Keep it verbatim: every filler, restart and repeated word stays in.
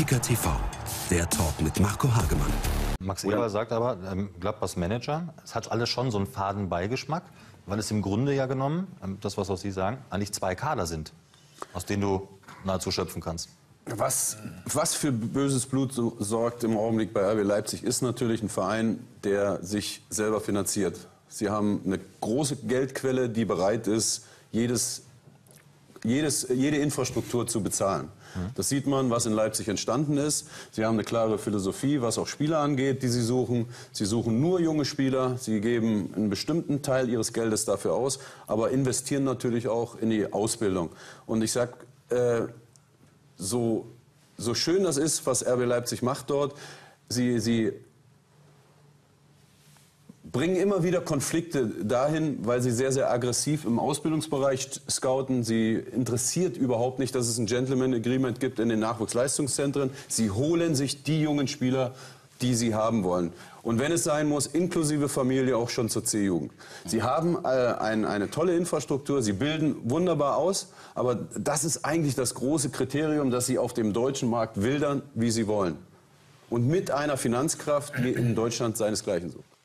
Kicker T V, der Talk mit Marco Hagemann. Max Eberl sagt aber, ähm, Gladbachs Manager, es hat alles schon so einen faden Beigeschmack, weil es im Grunde ja genommen, ähm, das was auch Sie sagen, eigentlich zwei Kader sind, aus denen du nahezu schöpfen kannst. Was, was für böses Blut so, sorgt im Augenblick bei R B Leipzig, ist natürlich ein Verein, der sich selber finanziert. Sie haben eine große Geldquelle, die bereit ist, jedes, jedes, jede Infrastruktur zu bezahlen. Das sieht man, was in Leipzig entstanden ist. Sie haben eine klare Philosophie, was auch Spieler angeht, die sie suchen. Sie suchen nur junge Spieler. Sie geben einen bestimmten Teil ihres Geldes dafür aus, aber investieren natürlich auch in die Ausbildung. Und ich sag, äh, so, so schön das ist, was R B Leipzig macht dort, sie, sie bringen immer wieder Konflikte dahin, weil sie sehr, sehr aggressiv im Ausbildungsbereich scouten. Sie interessiert überhaupt nicht, dass es ein Gentleman Agreement gibt in den Nachwuchsleistungszentren. Sie holen sich die jungen Spieler, die sie haben wollen. Und wenn es sein muss, inklusive Familie auch schon zur C-Jugend. Sie haben äh, ein, eine tolle Infrastruktur, sie bilden wunderbar aus, aber das ist eigentlich das große Kriterium, dass sie auf dem deutschen Markt wildern, wie sie wollen. Und mit einer Finanzkraft, die in Deutschland seinesgleichen sucht.